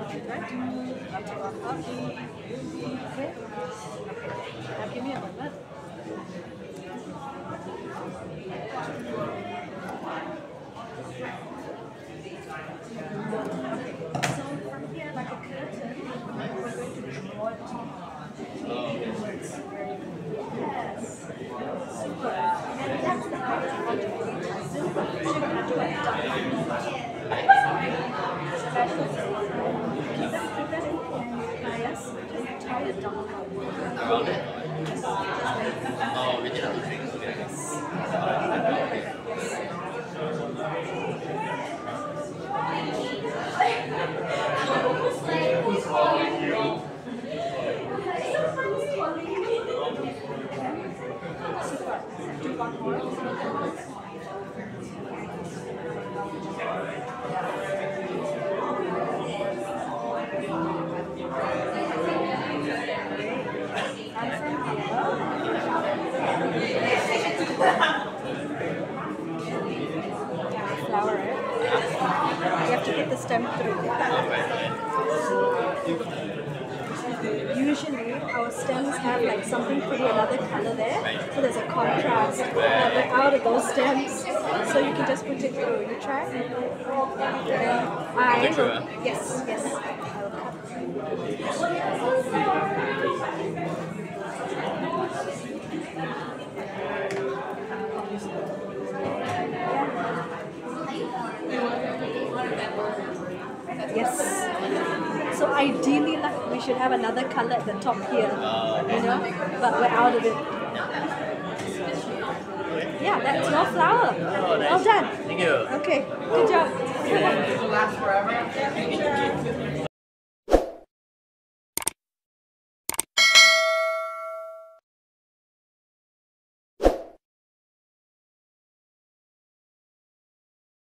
Right? I'll take one up. Okay. Now give me a moment. So from here, like a curtain, we're going to draw it. Yes. Super. And that's the part you want to be simple. So you're going to do a duck. Keep that in bias. Just tie it down. Around it? Oh, we did have to drink. Flower it. You have to get the stem through. Usually our stems have like something pretty another color there, so there's a contrast. But out of those stems, so you can just put it through. You try? I will. Yes, yes. I will Yes. So ideally, like, we should have another color at the top here, you know, but we're out of it. Yeah, that's your flower. Oh, nice. Well done. Thank you. Okay, good job. It will last forever.